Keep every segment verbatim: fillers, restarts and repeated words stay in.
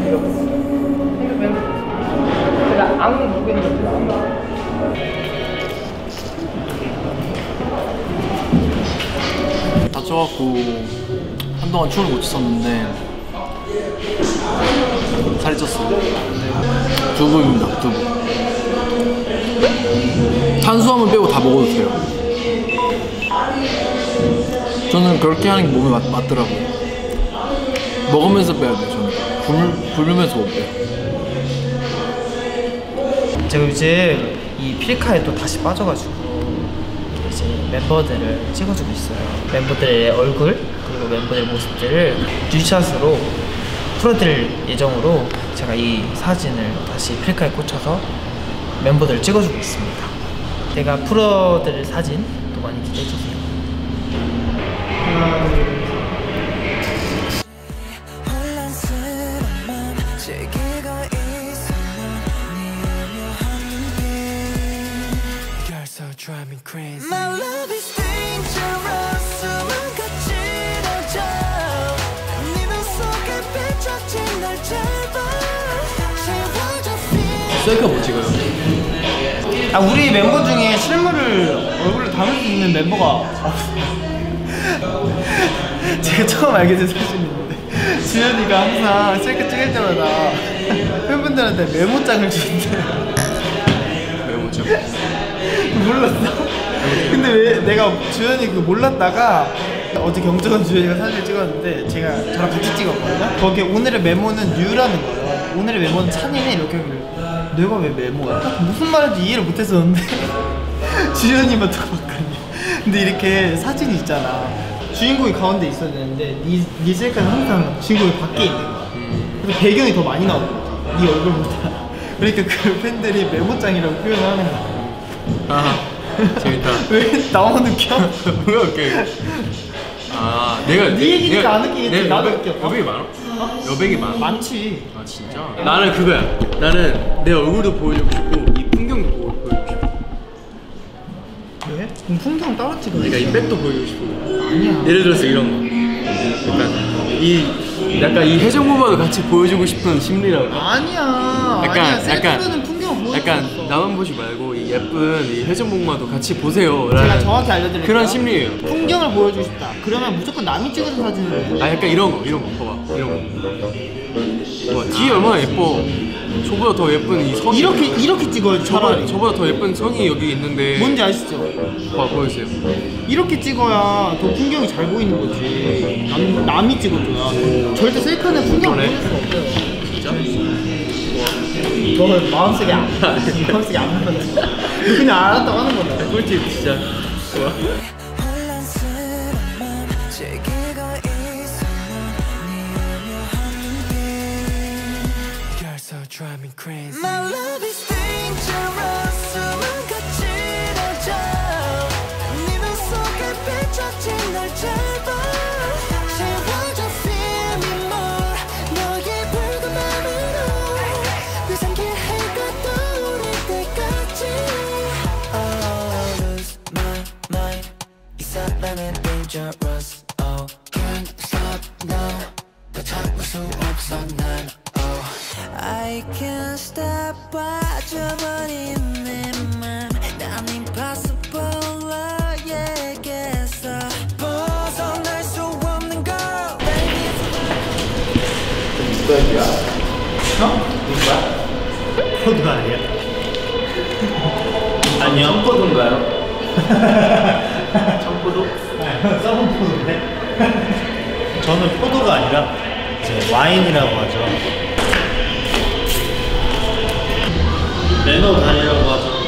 그냥 앙 누구 있는 거지. 다쳐갖고 한동안 춤을 못 췄었는데 살이 쪘어요. 두부입니다. 두부. 탄수화물 빼고 다 먹어도 돼요. 저는 그렇게 하는 게 몸에 맞, 맞더라고요. 먹으면서 빼야 돼요. 저는 굶, 굶으면서 못 빼요. 제가 요즘 이 필카에 또 다시 빠져가지고 이제 멤버들을 찍어주고 있어요. 멤버들의 얼굴 그리고 멤버들의 모습들을 뉴샷으로 풀어드릴 예정으로 제가 이 사진을 다시 필카에 꽂혀서 멤버들을 찍어주고 있습니다. 제가 풀어드릴 사진도 많이 기대해주세요. 하나, 둘, My love is dangerous. 수만같이러져 네 눈 속에 비춰진 널 잡아 채워줘 feel. 셀카 못 찍어요? 아 우리 멤버 중에 실물을 얼굴을 담을 수 있는 멤버가 없어요. 제가 처음 알게 된 사실인데 주현이가 항상 셀카 찍을 때마다 팬분들한테 메모장을 주는데 메모장? 몰랐어? 근데 왜 내가 주현이 그거 몰랐다가 어제 경정한 주현이가 사진을 찍었는데 제가 저랑 같이 찍었거든요? 거기에 오늘의 메모는 뉴라는 거예요. 오늘의 메모는 찬이네 이렇게 하길래 내가 왜 메모야? 무슨 말인지 이해를 못했었는데 주현이만 들어봤거든요. 근데 이렇게 사진이 있잖아. 주인공이 가운데 있어야 되는데 네, 네 셀카는 항상 주인공이 밖에 있는 거야. 그래서 배경이 더 많이 나오는 거지. 네 얼굴보다. 그러니까 그 팬들이 메모장이라고 표현을 하는 거야. 아 재밌다. 왜 나만 느껴? 뭐야 웃겨. 아 내가 네 얘기니까 안 느끼겠지. 나도 느껴. 여백이 많아? 어? 여백이 많아? 많지. 아 진짜? 나는 그거야. 나는 내 얼굴도 보여주고 싶고 이 풍경도 보, 보여주고 싶어. 왜? 그럼 풍경 따로 찍어. 그러니까 이 백도 보여주고 싶고. 아니야. 예를 들어서 이런 거. 약간 이 약간 이 해적무마도 같이 보여주고 싶은 심리라고. 아니야. 약간 아니야. 셀카로는 약간 풍경을 보여줄 약간 수 없어. 나만 보지 말고 이 예쁜 이 해적목마도 같이 보세요. 제가 정확히 알려드릴게요. 그런 심리예요. 풍경을 보여주고 싶다. 그러면 무조건 남이 찍어준 사진을. 아 약간 이런 거 이런 거 봐봐 이런 거. 와 뒤에 얼마나 예뻐. 저보다 더 예쁜 이 성이 이렇게 이렇게 찍어야지. 저보다, 차라리. 저보다 더 예쁜 성이 여기 있는데 뭔지 아시죠? 봐 보여주세요. 이렇게 찍어야 더 풍경이 잘 보이는 거지. 남, 남이 찍어줘야. 절대 셀카는 풍경 그러네. 보여줄 수 없어요. 진짜? 너는 마음속에 안, 마음속에 안 보였어. 그냥 알았다고 하는 거다. 꿀팁 진짜. 좋아. My love is dangerous. 수만같이러져 네 눈 속에 비춰진 널 잡아 채워줘 feel me more. 너의 붉은 맘으로 비상길 해가 떠오를 때까지 Oh lose my mind. 이 사랑은 dangerous. Oh can't stop now. 더 참을 수 없어 난 I can't stop 빠져버린 내 맘 난 impossible 너에게서 벗어날 수 없는 girl baby. 누구야? 어? 누구야? 포도가 아니야? 아니요. 청포도인가요? 청포도? 썩은 포도인데? 저는 포도가 아니라 이제 와인이라고 하죠. 매너 다리라고 하죠.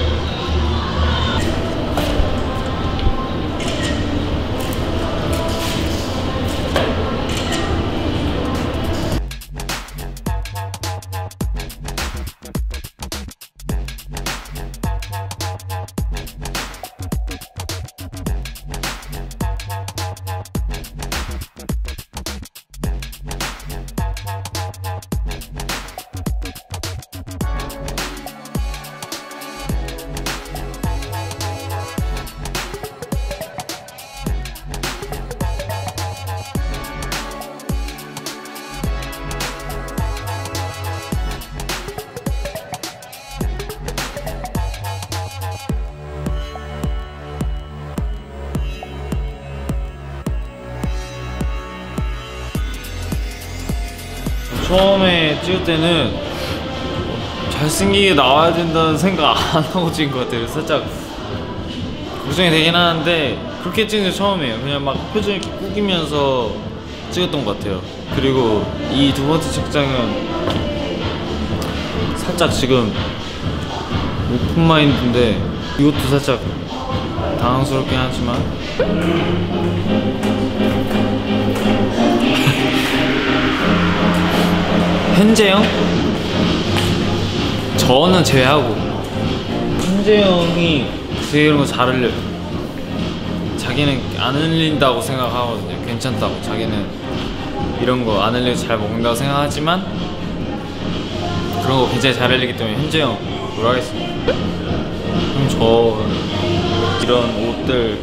처음에 찍을 때는 잘생기게 나와야 된다는 생각 안 하고 찍은 것 같아요. 살짝 걱정이 되긴 하는데 그렇게 찍는 게 처음이에요. 그냥 막 표정 이렇게 꾸기면서 찍었던 것 같아요. 그리고 이 두 번째 책장은 살짝 지금 오픈마인드인데 이것도 살짝 당황스럽긴 하지만 현재형? 저는 제외하고 현재형이 되게 이런 거 잘 흘려요. 자기는 안 흘린다고 생각하거든요. 괜찮다고. 자기는 이런 거 안 흘려도 잘 먹는다고 생각하지만 그런 거 굉장히 잘 흘리기 때문에 현재형으로 하겠습니다. 그럼 저 이런 옷들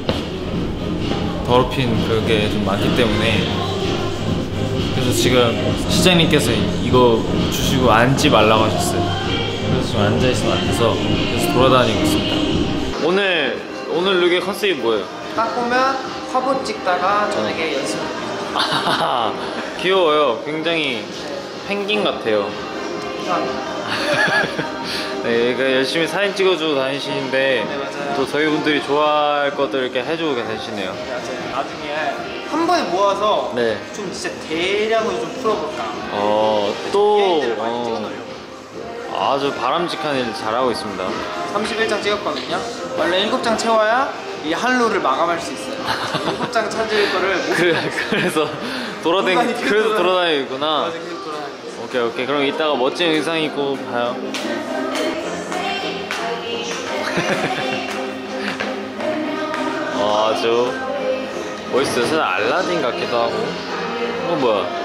더럽힌 그게 좀 많기 때문에 그래서 지금 시장님께서 이거 주시고 앉지 말라고 하셨어요. 그래서 좀 앉아있으면 안 돼서 그래서 돌아다니고 있습니다. 오늘 오늘 룩의 컨셉이 뭐예요? 딱 보면 화보 찍다가 저녁에 연습. 아, 귀여워요. 굉장히 펭귄 같아요. 네, 그러니까 열심히 사진 찍어주고 다니시는데 네, 맞아요. 또 저희 분들이 좋아할 것들 이렇게 해주고 계시네요. 맞아요. 나중에 한 번에 모아서 네. 좀 진짜 대량으로 좀 풀어볼까. 어, 또 게임들을 많이 어, 찍어놓으려고. 아주 바람직한 일 잘하고 있습니다. 삼십일 장 찍었거든요. 원래 일곱 장 채워야 이 한루를 마감할 수 있어요. 일곱 장 찾을 거를 못 그, 그래서 돌아다니 돌아다니고 그래서 돌아다니- 돌아다니구나. 맞아, 계속 돌아다니고 있어요. 오케이 오케이. 그럼 이따가 멋진 의상 입고 봐요. 어, 아주 멋있어요. 사실 알라딘 같기도 하고. 어 뭐야?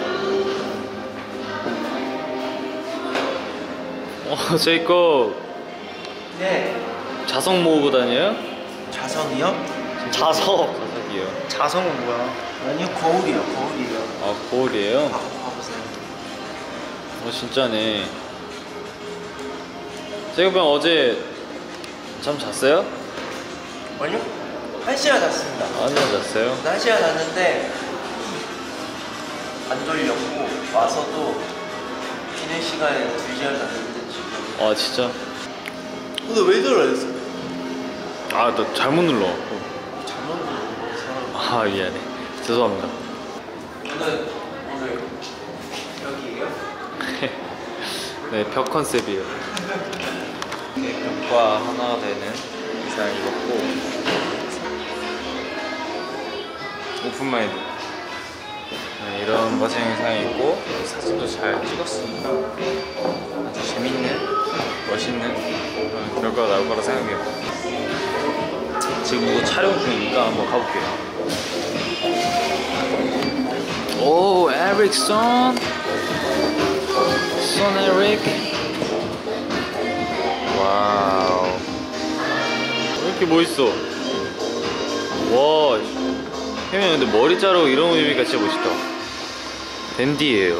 어 제이콥 네. 자석 모으고 다녀요? 자석이요? 자석. 자석이요. 자석은 뭐야? 아니요, 거울이요, 거울이요. 아 거울이에요? 봐, 봐보세요. 어 진짜네. 제이콥 형 어제 잠 잤어요? 아니요? 한 시간 잤습니다. 아니요 잤어요. 한 시간 잤는데 안 졸렸고 와서도 쉬는 시간에 두 시간 잤는데 지금. 아 진짜? 근데 왜 졸았어? 아 나 잘못 눌러. 잘못 눌렀어, 사람. 아 미안해. 죄송합니다. 오늘 오늘 여기에요? 네, 벽 컨셉이에요. 이렇게 벽과 하나가 되는 의상 입었고 오픈마인드. 네, 이런 멋진 의상 입고 사진도 잘 찍었으니까 아주 재밌는, 멋있는 그런 결과가 나올 거라 생각해요. 지금 이거 촬영 중이니까 한번 가볼게요. 오, 에릭 선. 선 에릭. 와우. 왜 이렇게 멋있어? 와. 혜민이 근데 머리 자르고 이런 옷 입으니까 진짜 멋있다. 댄디예요.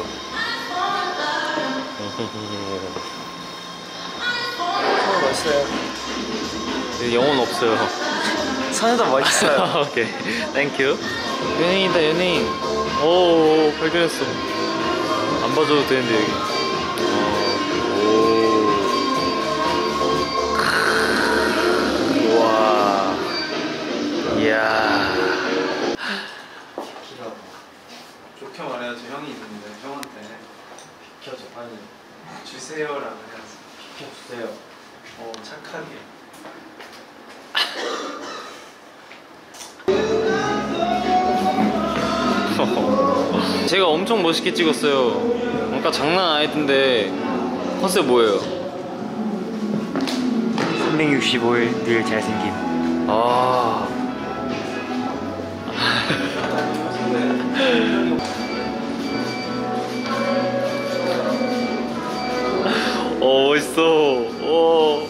어, 멋있어요. 영혼 없어요. 선우도 멋있어요. 오케이. 땡큐. 연예인이다, 연예인. 오, 발견했어. 안 봐줘도 되는데, 여기. 어, 오. 우와. 이야. 좋게 말해야지. 형이 있는데 형한테 비켜줘. 아니 주세요라고 해야지. 비켜주세요. 어, 착하게. 제가 엄청 멋있게 찍었어요. 그러니까 장난 아니던데 컨셉 뭐예요? 삼백육십오 일 늘 잘생김. 아. 어 멋있어. 어.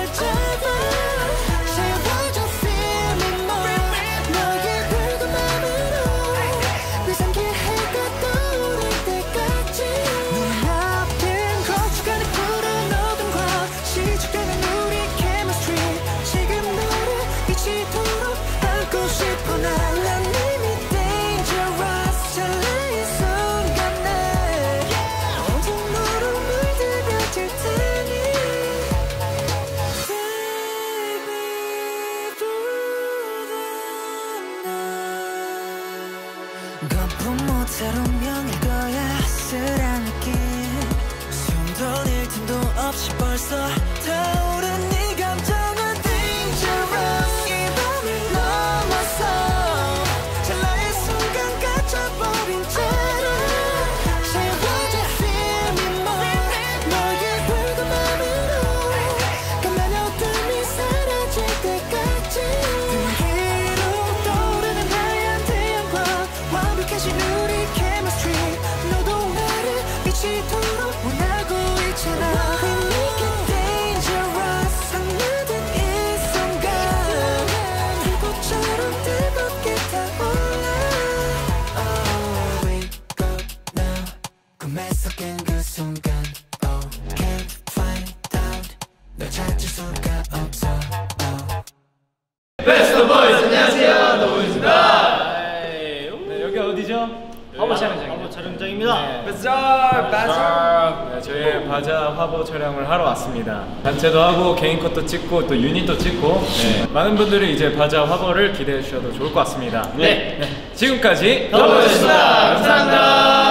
날 잡아 채워줘 feel me more 너의 붉은 맘으로 비상기 해가 떠오를 때까지 눈앞엔 거쳐가는 푸른 어둠과 시작되는 우리 chemistry 지금 너를 미치도록 안고 싶어 난 이미 dangerous 설레인 순간에 온통 너로 물들여질 테니 baby 거품 못할 운명일 거야 쓰란 느낌 숨 돌릴 틈도 없이 벌써 타오른 네 감정은 dangerous 이 밤을 넘어서 찰나의 순간 갇혀버린 채로 채워줘 feel me more 너의 붉은 맘으로 가만히 어둠이 사라질 때까지 등 위로 떠오르는 하얀 태양과 완벽해진 우리 chemistry 너도 나를 미치도록 원하고 있잖아 We make it dangerous 상류된 이 순간 불꽃처럼 뜨겁게 타올라 Oh wake up now 꿈에 섞인 그 순간 Oh can't find out 널 찾을 수가 없어 Oh 네, 여기 어디죠? 화보 촬영장이죠. 화보 촬영장입니다. 네, 저희 바자 화보 촬영을 하러 왔습니다. 단체도 하고 개인 컷도 찍고 또 유닛도 찍고 네. 많은 분들이 이제 바자 화보를 기대해 주셔도 좋을 것 같습니다. 네, 네. 지금까지 더보였습니다. 감사합니다.